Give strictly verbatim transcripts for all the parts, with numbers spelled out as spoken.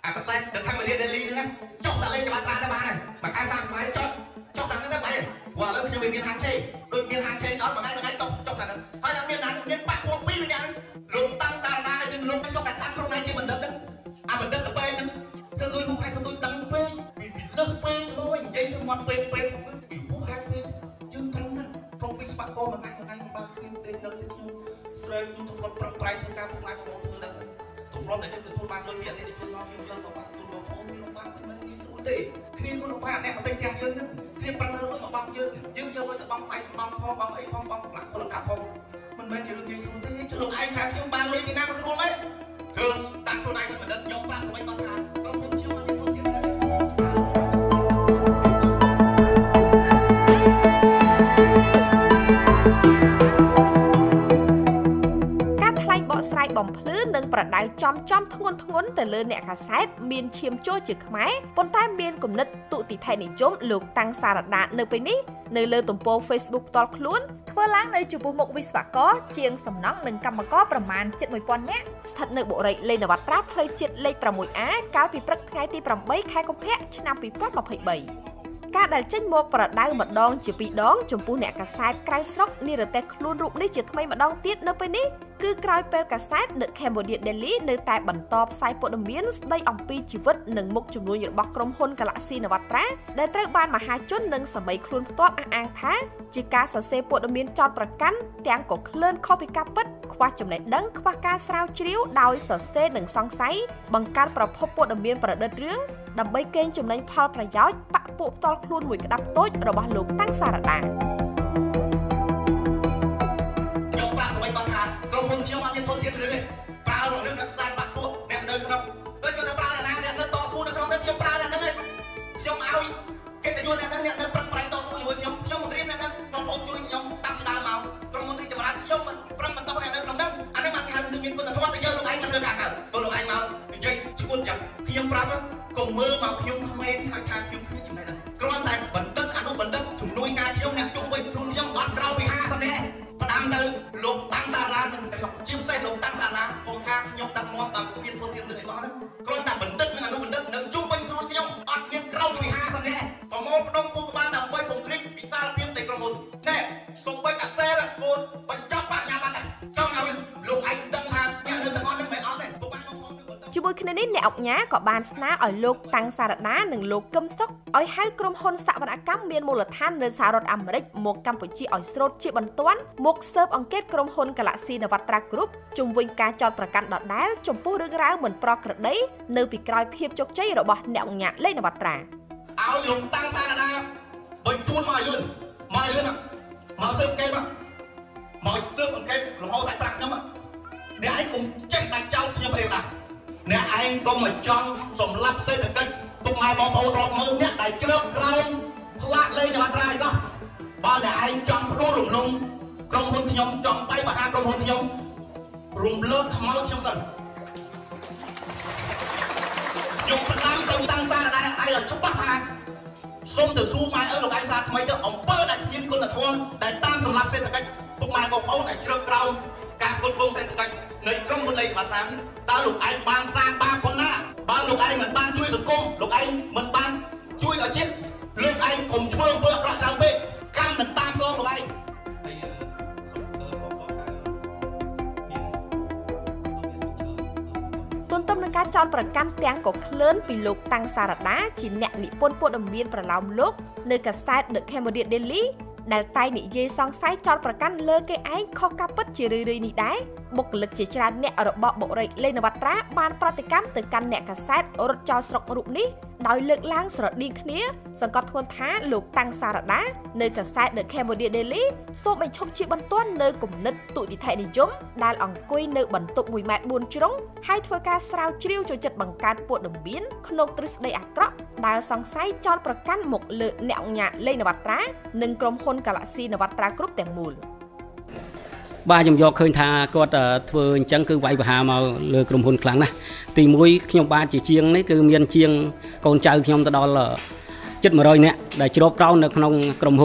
à cái sai được thay mà đi Delhi nữa chọc ta lên cho bạn ra ra ba này mà ai sang máy chọc chọc ta cái máy quả lớn cho mình miền hàng chê đôi miền hàng chê đó mà ngay ngay chọc chọc ta hay là miền hàng miền bắc quốc pin miền lục tăng xa ra hay lục cái số cả tăng không này chỉ mình đất đó à mình đất là bê nữa thưa tôi không hay thưa tôi tăng bê vì lớp bê nói vậy chứ mà bê bê vì không hay bê dương trăng đó trong cái spa co mà ngay mà ngay mà ba đến nơi thì rồi chúng tôi còn phải thay ca cũng lại một thứ là tụi nó để cho tôi ban đôi miệng thì chúng nó chúng tôi còn tụi nó không biết nó bán cái số tỷ khi con bạn này ở bên nhà dương khi ban đôi nó bằng dương dương dương với bằng phải bằng phong bằng ấy phong bằng lạc con cặp phong mình mới chịu gì số tỷ chứ lúc anh làm chúng ban lên Việt Nam có mấy thường tăng số này mình đất nhóm bạn của mấy con hàng con không chịu ăn không tiền đấy sai bomភ្លឺនិងប្រដៅចំចំធ្ងន់ធ្ងន់ទៅលើអ្នកកាសែតមានឈាមជ័រជាខ្មែរប៉ុន្តែមានគំនិតទុតិថេនិយមលោកតាំងសារដានៅពេលនេះនៅលើទំព័រ Facebook ផ្ទាល់ខ្លួនធ្វើឡើងនៅចំពោះមុខវិស្វករជាងសំណង់និងកម្មករប្រមាណជិត một nghìn នាក់ស្ថិតនៅបុរីលេងនវត្រាផ្លូវជាតិលេខ 6A កាលពីព្រឹកថ្ងៃទី eight ខែកុម្ភៈឆ្នាំ twenty twenty-threeការដែលចេញមកប្រដៅម្ដងជាពីរដងចំពោះអ្នកកាសែតក្រៅស្រុកនិរទេសខ្លួនរូបនេះជាថ្មីម្ដងទៀតនៅពេលនេះគឺក្រោយពេលកាសែត The Cambodia Daily នៅតែបន្តផ្សាយព័ត៌មានស្ដីអំពីជីវិតនិងមុខជំនួញរបស់ក្រុមហ៊ុន Galaxy Navatra ដែលត្រូវបានមហាជននិងសម័យខ្លួនផ្ទាល់អះអាងថាជាការសរសេរព័ត៌មានចោទប្រកាន់ទាំងក៏ក្លឿនខុសពីការពិតខ្វះចំណេះដឹងខ្វះការស្រាវជ្រាវដោយសរសេរនិងសង្ស័យបង្កើតប្រភពព័ត៌មានប្រឌិតរឿងដើម្បីកេងចំណេញផលប្រយោជន៍បកពួកផ្ទាល់ខ្លួនមួយក្តាប់តូចរបស់លោកតាំងសារដាខ្ញុំប្រាប់អ្វីគាត់ថាក្រុមហ៊ុនខ្ញុំអត់មានធនធានឬប្រើរឿងខ្សែបាក់ពួកអ្នកនៅក្នុងដូចគាត់ថាប្រើអ្នកណាអ្នកនៅតស៊ូនៅក្នុងនេះខ្ញុំប្រើអ្នកហ្នឹងឯងខ្ញុំឲ្យកិត្តិយសអ្នកហ្នឹងអ្នកនៅប្រឹងប្រែងតស៊ូជាមួយខ្ញុំខ្ញុំមករៀនអ្នកហ្នឹងបងប្អូនជួយខ្ញុំតាំងពីដើមមកក្រុមហ៊ុនរីកចម្រើនខ្ញុំមិនប្រឹងបន្តអ្នកនៅក្នុងហ្នឹងអានេះបានគេហៅមានគុណធម៌ទៅយកលោកឯងមកធ្វើការកើតទៅលោកឯងមកនិយាយឈ្មោះយ៉ាងខ្ញុំប្រាប់កុំមើលមកខ្ញុំក្មេងហើយថាខ្ញុំគ្មានចំណេះដឹងគ្រាន់តែបណ្ឌិតអនុបណ្ឌិតជំនួយការខ្ញុំអ្នកជុំវិញខ្លួនខ្ញុំអត់ក្រៅពីห้าសិបនាក់ផ្ដាំទៅលោកតាំងសារ៉ានឹងជាពិសេសលោកតាំងសារ៉ាបងថាខ្ញុំតាំងនាំតាមគ្មានធនធាននឹងអីសោះគ្រាន់តែបណ្ឌិតនិងអនុបណ្ឌិតនៅជុំវិញខ្លួនខ្ញុំអត់មានក្រៅពីห้าសិបនាក់ប្រមូលផ្ដុំពូបានដើម្បីពង្រីកវិសាលភាពនៃក្រុមហ៊ុនណែសូម្បីកាសែលកូនបញ្ចប់បាក់ញ៉ាំបាត់ចង់ឲ្យលោកឯងដឹងថាអ្នកនៅទាំងអស់នេះមិនអត់ទេពុកបានបងប្អូនជាមួយគ្នានេះអ្នកអង្គញាក៏បានស្នើឲ្យលោកតាំងសារដានិងលោកកឹមសុខឲ្យហៅក្រុមហ៊ុនសវនកម្មមានមូលដ្ឋាននៅសហរដ្ឋអាមេរិកមកកម្ពុជាឲ្យស្រូតជាបន្ទាន់មកស៊ើបអង្កេតក្រុមហ៊ុន Galaxy Navatra Group ជុំវិញការចោទប្រកាន់ដដែលចំពោះរឿងរ៉ាវមិនប្រក្រតីនៅពីក្រោយភាពជោគជ័យរបស់អ្នកអង្គញាលេងនវត្រាឲ្យលោកតាំងសារដាបញ្ជូនមកឲ្យលឿនមកឲ្យលឿនមកស៊ើបអង្កេតមកមកស៊ើបអង្កេតលំហសាច់ប្រាក់ខ្ញុំអ្នកឯងកុំចេះតែចោទខ្ញុំទេបាទអ្នកឯងកុំមកចង់សម្លាប់សេដ្ឋកិច្ចពុកម៉ែបងប្អូនរាប់ម៉ឺនអ្នកដែលជ្រើកក្រោមផ្លាកលេងនវត្រាឯសោះបើអ្នកឯងចង់ផ្ដួលរំលំក្រុមហ៊ុនខ្ញុំចង់បែកបាក់ក្រុមហ៊ុនខ្ញុំរំលើកខ្មោចខ្ញុំសិនខ្ញុំផ្ដាំទៅតាំងសារដែរឯងឲ្យច្បាស់ថាសូមទៅសួរម៉ែឪលោកឯងសារថ្មីទៅអំពើដែលមានគុណធម៌ដែលតាមសម្លាប់សេដ្ឋកិច្ចពុកម៉ែបងប្អូនដែលជ្រើកក្រោមការគ្រប់គ្រងសេដ្ឋកិច្ចនៃក្រុមហ៊ុនលេងនវត្រាតើលោកឯងបានសាងបាបប៉ុណ្ណាបើលោកឯងមិនបានជួយសង្គមលោកឯងមិនបានជួយដល់ជាតិលោកឯងកុំធ្វើអំពើអាក្រក់ខ្លាំងពេកកម្មនឹងតាមសងលោកឯងទន្ទឹមនឹងការចោទប្រកាន់ទាំងក៏ក្លឿនពីលោកតាំងសារដាជាអ្នកនិពន្ធព័ត៌មានប្រឡោមលោកនៅកាសែត The Cambodia Daily ដែលតែងនិយាយសង្ស័យចោទប្រកាន់លើគេឯងខុសការពិតជារឿយៗនេះដែរបុគ្គលិកជាច្រើនអ្នករបស់បុរីលេងនវត្រាបានប្រតិកម្មទៅកាន់អ្នកកាសែតរត់ចោលស្រុករូបនេះដោយលើកឡើងស្រដៀងគ្នាសង្កត់ធ្ងន់ថាលោកតាំងសារដានៅកាសែត The Cambodia Daily សូមបញ្ឈប់ជាបន្ទាន់នៅគំនិតទុតិថេនិយមដែលអង្គុយនៅបន្ទប់មួយម៉ែត្របួនជ្រុងហើយធ្វើការស្រាវជ្រាវចូលចិត្តបង្កើតព័ត៌មានក្នុងទ្រឹស្ដីអាក្រក់ដែលសង្ស័យចោទប្រកាន់មកលើអ្នកអង្គញាលេងនវត្រានិងក្រុមហ៊ុន Galaxy Navatra Group ទាំងមូលបាទខ្ញុំយកឃើញថាគាត់ធ្វើអញ្ចឹងគឺវាយប្រហារមកលើក្រុមហ៊ុនខ្លាំងណាស់ទីមួយខ្ញុំបាទជាជាងនេះគឺមានជាងកូនចៅខ្ញុំទៅដល់ជិតone hundredនាក់ដែលជ្រោបក្រោននៅក្នុងក្រុមហ៊ុន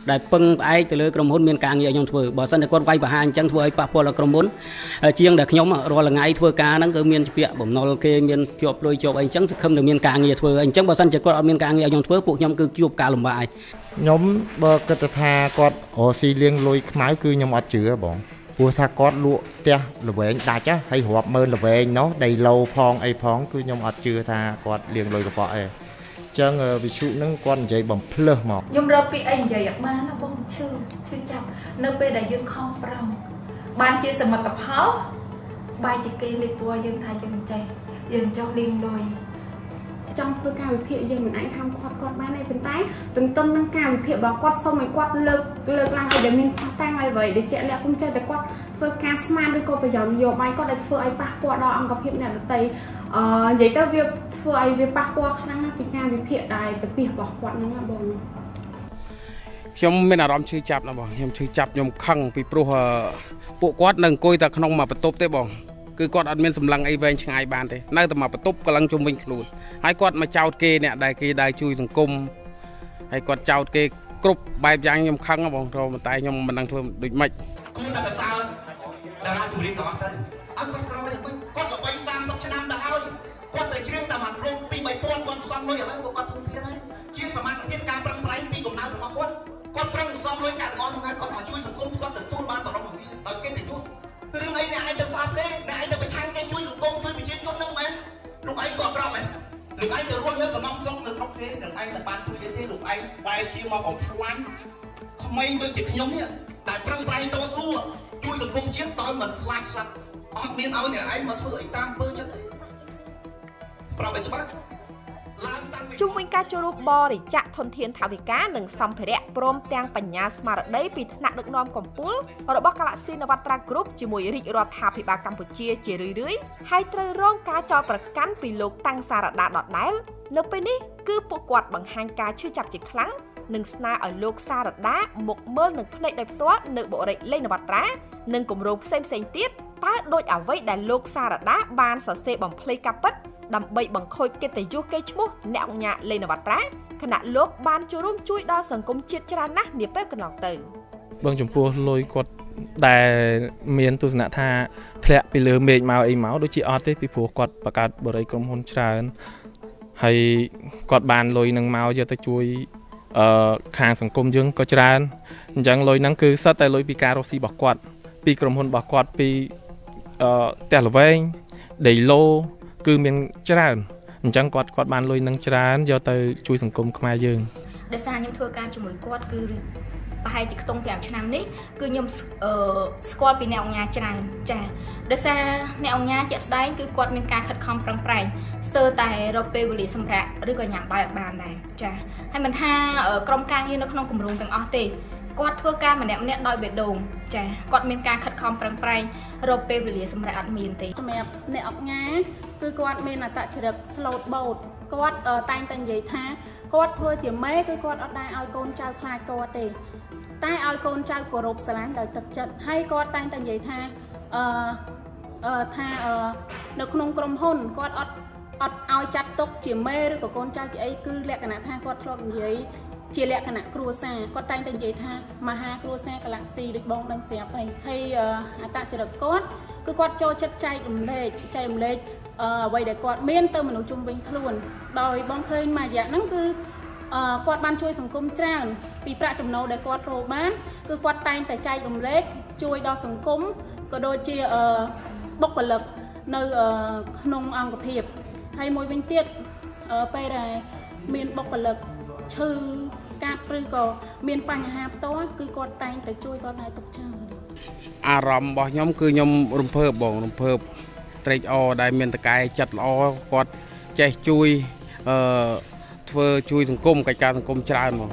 ដែលពឹងផ្អែកទៅលើក្រុមហ៊ុនមានការងារឲ្យខ្ញុំធ្វើបើសិនតែគាត់វាយប្រហារអញ្ចឹងធ្វើឲ្យប៉ះពាល់ដល់ក្រុមហ៊ុនជាងដែលខ្ញុំរាល់ថ្ងៃធ្វើការហ្នឹងគឺមានជាពាក្យបំណុលគេមានជាប់លុយជាប់អីអញ្ចឹងសង្ឃឹមតែមានការងារធ្វើអញ្ចឹងបើសិនជាគាត់អត់មានការងារឲ្យខ្ញុំធ្វើពួកខ្ញុំគឺជួបការលំបាកខ្ញុំបើគិតថាគាត់រកស៊ីលៀងលុយខ្មៅគឺខ្ញុំអត់ជឿបងព្រោះថាគាត់លក់ផ្ទះល្វែងដាច់ហើយរាប់ម៉ឺនល្វែងនោះដីឡូផងអីផងគឺខ្ញុំអត់ជឿថាគាត់លៀងលុយកខ្វក់អីចឹងវិសុហ្នឹងគាត់និយាយបំភ្លើសមកខ្ញុំរកពីអីនិយាយអត់បានណាបងឈឺឈឺចាប់នៅពេលដែលយើងខំប្រឹងបានជាសមិទ្ធផលបែរជាគេលេខពួរយើងថាយើងចេះយើងចោះលៀងលុយចង់ធ្វើការវិភាគយើងមិនអាចហាមគាត់គាត់បានទេប៉ុន្តែទន្ទឹមនឹងការវិភាគរបស់គាត់សូមឲ្យគាត់លើកលើកឡើងឲ្យដែលមានផុសតាំងឲ្យអ្វីដែលជាក់លាក់គុំចេះតែគាត់ធ្វើការស្មានឬក៏ប្រយោជន៍នយោបាយគាត់ដែលធ្វើឲ្យប៉ះពាល់ដល់អង្គភាពអ្នកដទៃអឺនិយាយទៅវាធ្វើឲ្យវាប៉ះពាល់ខ្លាំងណាស់ពីការវិភាគដែលទៅពីរបស់គាត់ហ្នឹងណាបងខ្ញុំមានអារម្មណ៍ឈឺចាប់ណាបងខ្ញុំឈឺចាប់ខ្ញុំខឹងពីព្រោះពួកគាត់នៅអង្គុយតែក្នុងមួយបន្ទប់ទេបងគឺគាត់អត់មានសម្លឹងអីវែងឆ្ងាយបានទេនៅតែមកបន្ទប់កម្លាំងជុំវិញខ្លួនហើយគាត់មកចោតគេអ្នកដែលគេដែលជួយសង្គមហើយគាត់ចោតគេគ្រប់បែបយ៉ាងខ្ញុំខឹងបងព្រោះតែខ្ញុំមិនដឹងធ្វើដូចម៉េចគូតែប្រសើរតារាជំនាញក៏អត់ទៅអត់គាត់ក្រយ៉ាងម៉េចគាត់ទៅបីសាមសិបឆ្នាំទៅហើយគាត់ទៅជ្រៀងតែមួយរោគពីរបីពាន់គាត់សំលុយឥឡូវគាត់ធំធានហើយជាសមត្ថភាពការប្រឹងប្រែងពីកំណើតរបស់គាត់គាត់ប្រឹងសំលុយកាត់មកថ្ងៃគាត់មកជួយសង្គមគាត់ទទួលបានបរិបទដោយគេទៅជួយរឿងអីអ្នកឯងទៅស្អប់គេអ្នកឯងទៅបន្ថែមគេជួយសង្គមជួយប្រជាជនហ្នឹងមែនលោកឯងក៏ប្រឹងមែនលោកឯងទៅរស់នៅសំងស្រុកនៅស្រុកគេលោកឯងមិនបានជួយទេលោកឯងបែរជាមកអោបខ្លាញ់ក្មេងដូចជាខ្ញុំនេះដែលប្រឹងប្រែងតស៊ូជួយសង្គមជាតិដោយមិនខ្លាចស្លាប់អត់មានឲ្យអ្នកឯងមកធ្វើអីតាមពើចិត្តទេប្រាប់ឲ្យច្បាស់ជុំវិញការចូលរួមបរិច្ចាគធនធានថវិកានិងសម្ភារៈព្រមទាំងបញ្ញាស្មារតីពីថ្នាក់ដឹកនាំកម្ពុជារបស់ Galaxy Navatra Group ជាមួយរាជរដ្ឋាភិបាលកម្ពុជាជារឿយៗហើយត្រូវរងការចោទប្រកាន់ពីលោកតាំងសារដាដដែលនៅពេលនេះគឺពួកគាត់បង្ហាញការឈឺចាប់ជាខ្លាំងនិងស្នើឲ្យលោកសារដាមកមើលនឹងភ្នែកដោយផ្ទាល់នៅបុរីលេងនវត្រានិងគម្រោងផ្សេងៗទៀតតើដូចអ្វីដែលលោកសារដាបានសរសេរបំភ្លៃការពិតដើម្បីបង្ខូចកិត្តិយសកេរ្តិ៍ឈ្មោះអ្នកអង្គការលេងនវត្រាគណៈលោកបានចូលរួមជួយដល់សង្គមជាតិច្រើនណាស់នាពេលកន្លងទៅបងចំពោះលុយគាត់ដែលមានទស្សនៈថាធ្លាក់ពីលើមេឃមកអីមកដូចជាអត់ទេពីព្រោះគាត់បង្កើតបរិយាក្រុមហ៊ុនច្រើនហើយគាត់បានលុយនឹងមកយកទៅជួយអឺខាងសង្គមយើងក៏ច្រើនអញ្ចឹងលុយហ្នឹងគឺសិតតែលុយពីការរកស៊ីរបស់គាត់ពីក្រុមហ៊ុនរបស់គាត់ពីអឺផ្ទះល្វែងដីឡូគឺមានច្រើនអញ្ចឹងគាត់គាត់បានលុយនឹងច្រើនយកទៅជួយសង្គមខ្មែរយើងដោយសារខ្ញុំធ្វើការជាមួយគាត់គឺប្រហែលជាខ្ទង់ប្រាំឆ្នាំនេះគឺខ្ញុំអឺស្គាល់ពីអ្នកអង្គការច្រើនចា៎ដោយសារអ្នកអង្គការជាក់ស្ដែងគឺគាត់មានការខិតខំប្រឹងប្រែងស្ទើរតែរកពេលវេលាសម្រាប់ឬក៏ញ៉ាំបាយអត់បានដែរចា៎ហើយមិនថាក្រុមការងារនៅក្នុងគម្រោងទាំងអស់ទេគាត់ធ្វើការម្នាក់ម្នាក់ដោយបេះដូងចាគាត់មានការខិតខំប្រឹងប្រែងរកពេលវេលាសម្រាប់អត់មានទេសម្រាប់អ្នកអង្គការគឺគាត់មានអត្តចរិត slot boat គាត់តែងតែនិយាយថាគាត់ធ្វើជាម៉ែគឺគាត់អត់ដែរឲ្យកូនចៅខ្លាចគាត់ទេតែឲ្យកូនចៅគោរពស្រឡាញ់ដោយទឹកចិត្តហើយគាត់តែងតែនិយាយថាអឺអឺថាអឺនៅក្នុងក្រុមហ៊ុនគាត់អត់អត់ឲ្យចាត់ទុកជាម៉ែឬក៏កូនចៅជាអីគឺលក្ខណៈថាគាត់ធ្លាប់និយាយជាលក្ខណៈគ្រួសារគាត់តែងតែនិយាយថាមហាគ្រួសារ Galaxy ដូចបងដឹងស្រាប់ហើយហើយអត្តចរិតគាត់គឺគាត់ចូលចិត្តចែករំលែកចែករំលែកអ្វីដែលគាត់មានទៅមនុស្សជុំវិញខ្លួនដោយបងឃើញមួយរយៈហ្នឹងគឺគាត់បានជួយសង្គមច្រើនពីប្រាក់ចំណូលដែលគាត់រកបានគឺគាត់តែងតែចែករំលែកជួយដល់សង្គមក៏ដូចជាបុគ្គលិកនៅក្នុងអង្គភាពហើយមួយវិញទៀតពេលដែលមានបុគ្គលិកឈឺស្កាត់ឬក៏មានបញ្ហាផ្ទាល់គឺគាត់តែងតែជួយគាត់ឲ្យទុកចោលអារម្មណ៍របស់ខ្ញុំគឺខ្ញុំរំភើបបងរំភើបត្រេកអរដែលមានតកែចិត្តល្អគាត់ចេះជួយអឺធ្វើជួយសង្គមកិច្ចការសង្គមច្រើនហ្មង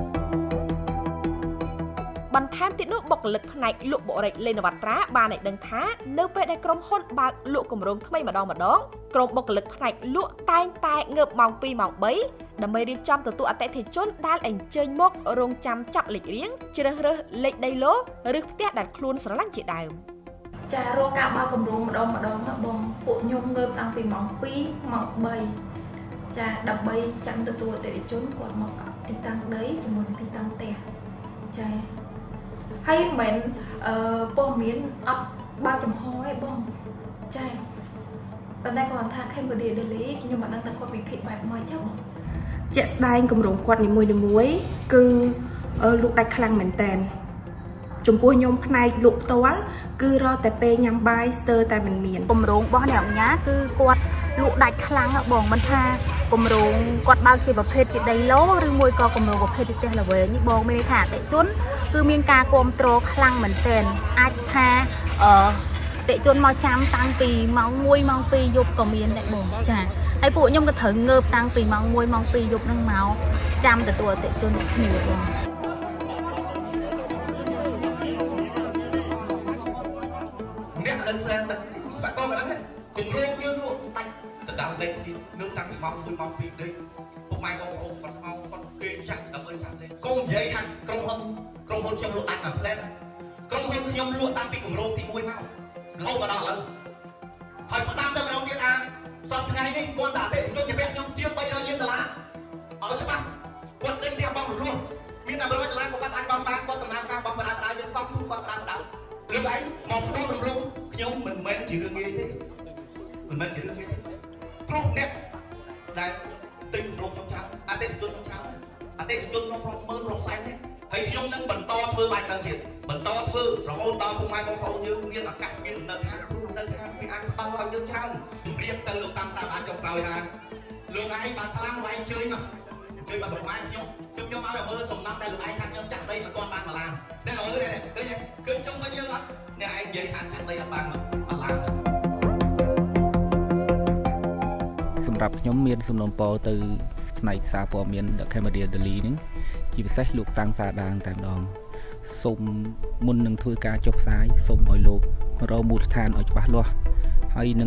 បន្ថែមទៀតនោះបុគ្គលិកផ្នែកលក់បុរីលេងនវត្រាបានឲ្យដឹងថានៅពេលដែលក្រុមហ៊ុនបើកលក់គម្រោងថ្មីម្ដងម្ដងក្រុមបុគ្គលិកផ្នែកលក់តែងតែងើបម៉ោងពីរម៉ោងបីដើម្បីរៀបចំទទួលអតិថិជនដែលអញ្ជើញមករងចាំចាប់លេខរៀងជ្រើសរើសលេខដីឡូឬផ្ទះដែលខ្លួនស្រឡាញ់ជាដើមចារកការបើកគម្រោងម្ដងម្ដងណាបងពួកខ្ញុំងើបតាំងពីម៉ោងពីរម៉ោងបីចាដើម្បីចាំទទួលអតិថិជនគាត់មកទីតាំងដីជាមួយទីតាំងផ្ទះចាហើយមិនអឺព័ត៌មានអត់បើចំហឯងបងចាប៉ុន្តែគាត់ថា Cambodia Daily ខ្ញុំមិនដឹងថាគាត់វិភាគបែបម៉េចទេបងជាក់ស្ដែងគម្រោងគាត់នីមួយៗគឺលោកដាច់ខ្លាំងមែនតើចំពោះខ្ញុំផ្នែកលក់ផ្ទាល់គឺរកតែពេលញ៉ាំបាយស្ទើរតែមិនមានគម្រោងរបស់អ្នកអង្គការគឺគាត់លក់ដាច់ខ្លាំងបងមិនថាគម្រោងគាត់បើកជាប្រភេទជាដីឡូឬមួយក៏គម្រោងប្រភេទទីផ្ទះល្វែងនេះបងមានន័យថាអតិជនគឺមានការគ្រប់គ្រងខ្លាំងមែនទែនអាចថាអឺអតិជនមកចាំតាំងពីម៉ោងមួយម៉ោងពីរយប់ក៏មានដែរបងចាហើយពួកខ្ញុំក៏ត្រូវងើបតាំងពីម៉ោងមួយម៉ោងពីរយប់នឹងមកចាំទទួលអតិជនគ្នាបងអ្នកលើស្រែទឹកស្វាក់តមកហ្នឹងគម្រោងយើងនោះដាច់ទៅដល់លេខនេះនៅតាំងពីម៉ោងមួយម៉ោងពីរដេកពុកម៉ែបងប្អូនគាត់មកគាត់គេចាក់ដើម្បីចាំលេខកុំនិយាយថាក្រុមហ៊ុនក្រុមហ៊ុនខ្ញុំលក់ដាច់តាមផ្លែក្រុមហ៊ុនខ្ញុំលក់តាំងពីគម្រោងទីមួយមកលោមកដល់ឥឡូវហើយផ្ដាំទៅម្ដងទៀតថាសប្តាហ៍ថ្ងៃនេះគាត់តាទេជួយជាខ្ញុំជាងបីរយលានដុល្លារឲ្យច្បាស់គាត់ទិញផ្ទះបងរស់មានតែមួយរយដុល្លារគាត់អាចបងបានគាត់ដំណើរការបងបណ្ដាបណ្ដាយើងសពខ្លួនគាត់បណ្ដាបណ្ដារឿងឯងមកផ្ដួលរំលំខ្ញុំមិនមែនជារឿងងាយទេមិនមែនជារឿងងាយទេព្រោះអ្នកដែលទិញរោគខ្ញុំច្រើនអតិថិជនខ្ញុំច្រើនអតិថិជនខ្ញុំរាប់ម៉ឺនរាប់សែនទេហើយខ្ញុំនឹងបន្តធ្វើបែបហ្នឹងទៀតបន្តធ្វើរហូតដល់ពុកម៉ែបងប្អូនយើងមានឱកាសមានដំណើរការព្រោះដំណើរការវាអាចបន្តឲ្យយើងច្រើនជម្រាបទៅលោកតាមសាលាចុងក្រោយថាលោកឯងបានខ្លាំងលោកឯងជើញមកជើញមកសុំម៉ែខ្ញុំខ្ញុំខ្ញុំឲ្យមើលសំណងតែលោកឯងថាខ្ញុំចាក់ដីមិនទាន់បានបន្លានតែមើលនេះឃើញគឺចុងវិញយើងអត់អ្នកឯងនិយាយអាចចាក់ដីអត់បានបន្លានសម្រាប់ខ្ញុំមានសំណូមពរទៅផ្នែកសារព័ត៌មាន The Cambodia Daily នេះជាពិសេសលោកតាំងសាដាងតែម្ដងសូមមុននឹងធ្វើការចុះផ្សាយសូមឲ្យលោករកមូលដ្ឋានឲ្យច្បាស់លាស់ហើយនឹង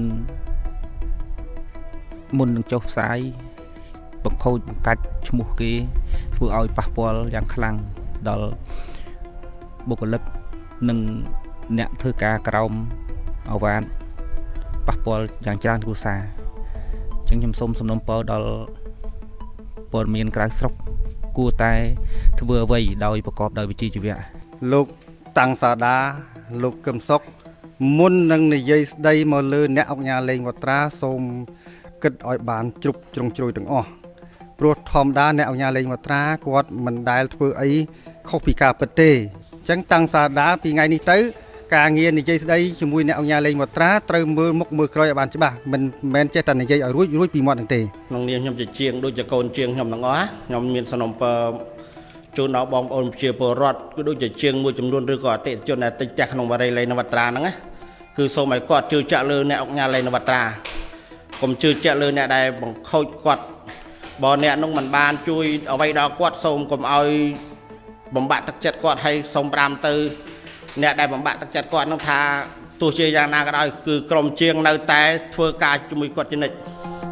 មុននឹងចុះផ្សាយបង្ខូចបង្កាច់ឈ្មោះគេធ្វើឲ្យប៉ះពាល់យ៉ាងខ្លាំងដល់បុគ្គលិកនិងអ្នកធ្វើការក្រោមអាវ៉ាតប៉ះពាល់យ៉ាងច្រើនគ្រួសារអញ្ចឹងខ្ញុំសូមសំណូមពរដល់ព័ត៌មានក្រៅស្រុកគួរតែធ្វើអ្វីដោយប្រកបដោយវិជ្ជាជីវៈលោកតាំងសាដាលោកកឹមសុខមុននឹងនិយាយស្ដីមកលើអ្នកអង្គការលេងវត្រាសូមគិតឲ្យបានជ្រុបជ្រុងជ្រោយទាំងអស់ព្រោះធម្មតាអ្នកអង្គការលេងវត្រាគាត់មិនដែលធ្វើអីខុសពីការពិតទេអញ្ចឹងតាំងសាដាពីថ្ងៃនេះទៅការងារនិយាយស្ដីជាមួយអ្នកអង្គការលេងវត្រាត្រូវមើលមុខមើលក្រោយឲ្យបានច្បាស់មិនមែនចេះតែនិយាយឲ្យរួចរួចពីមាត់នឹងទេក្នុងនាមខ្ញុំជាជាងដូចជាកូនជាងខ្ញុំទាំងអស់ខ្ញុំមានសំណុំពរជូនដល់បងប្អូនប្រជាពលរដ្ឋគឺដូចជាជាងមួយចំនួនឬក៏អតិថិជនដែលទិញផ្ទះក្នុងបារីលេងនវត្រាហ្នឹងណាគឺសូមឲ្យគាត់ជឿជាក់លើអ្នកអង្គការលេងនវត្រាកុំជឿជាក់លើអ្នកដែលបង្ខូចគាត់បើអ្នកនោះមិនបានជួយអ្វីដល់គាត់សូមកុំឲ្យបំបាក់ទឹកចិត្តគាត់ហើយសូមប្រាំទៅអ្នកដែលបំបាក់ទឹកចិត្តគាត់នោះថាទោះជាយ៉ាងណាក៏ដោយគឺក្រុមជាងនៅតែធ្វើការជាមួយគាត់ជានិច្ច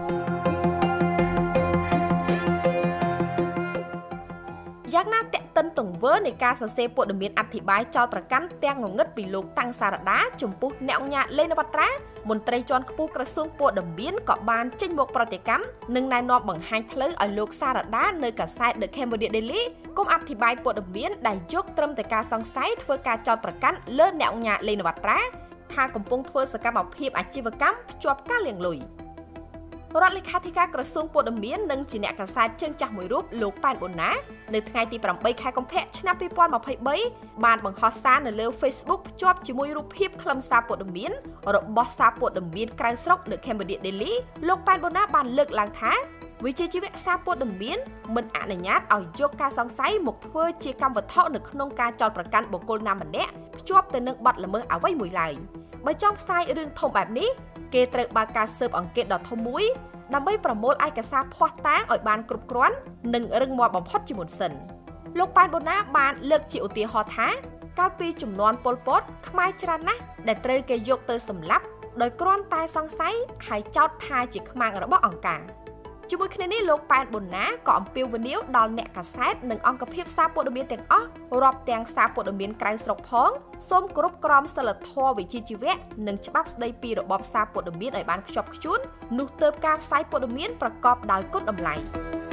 យ៉ាងណាតេតិនទង្វើនៃការសរសេរព័ត៌មានអធិប្បាយចោលប្រកាន់ទាំងងងឹតពីលោកតាំងសារដាចំពោះអ្នកអង្គការលេងនវត្រាមន្ត្រីជាន់ខ្ពស់ក្រសួងព័ត៌មានក៏បានចេញមកប្រតិកម្មនិងណែនាំបង្ហាញផ្លូវឲ្យលោកសារដានៅកាសែត The Cambodia Daily គុំអធិប្បាយព័ត៌មានដែលយកត្រឹមតែការសង្ស័យធ្វើការចោទប្រកាន់លើអ្នកអង្គការលេងនវត្រាថាកំពុងធ្វើសកម្មភាពអាជីវកម្មភ្ជាប់ការលាងលុយរដ្ឋលេខាធិការក្រសួងព័ត៌មាននិងជាអ្នកកាសែតជើងចាស់មួយរូបលោកប៉ែនបូណានៅថ្ងៃទីប្រាំបីខែកុម្ភៈឆ្នាំពីរពាន់ម្ភៃបីបានបង្ហោះសារនៅលើ Facebook ភ្ជាប់ជាមួយរូបភាពខ្លឹមសារព័ត៌មានរបស់សារព័ត៌មានក្រៅស្រុក The Cambodia Daily លោកប៉ែនបូណាបានលើកឡើងថាវិជ្ជាជីវៈសារព័ត៌មានមិនអនុញ្ញាតឲ្យយកការសង្ស័យមកធ្វើជាកម្មវត្ថុនៅក្នុងការចោទប្រកាន់បុគ្គលណាម្នាក់ភ្ជាប់ទៅនឹងបទល្មើសអ្វីមួយឡើយបើចង់ផ្សាយរឿងធំបែបនេះគេត្រូវបើកការស៊ើបអង្កេតដ៏ធំមួយដើម្បីប្រមូលឯកសារភស្តុតាងឲ្យបានគ្រប់គ្រាន់និងរឹងមាំបំផុតជាមុនសិនលោកប៉ែនបូណាបានលើកជាឧទាហរណ៍ថាកាលពីជំនាន់ប៉ុលពតខ្មែរច្រើនណាស់ដែលត្រូវគេយកទៅសម្លាប់ដោយគ្រាន់តែសង្ស័យហើយចោទថាជាខ្មាំងរបស់អង្គការជាមួយគ្នានេះលោកប៉ែនបូណាក៏អំពាវនាវដល់អ្នកកាសែតនិងអង្គភាពសារព័ត៌មានទាំងអស់រាប់ទាំងសារព័ត៌មានក្រៅស្រុកផងសូមគោរពក្រមសីលធម៌វិជ្ជាជីវៈនិងច្បាប់ស្តីពីរបបសារព័ត៌មានឲ្យបានខ្ជាប់ខ្ជួននោះទើបការផ្សាយព័ត៌មានប្រកបដោយគុណតម្លៃ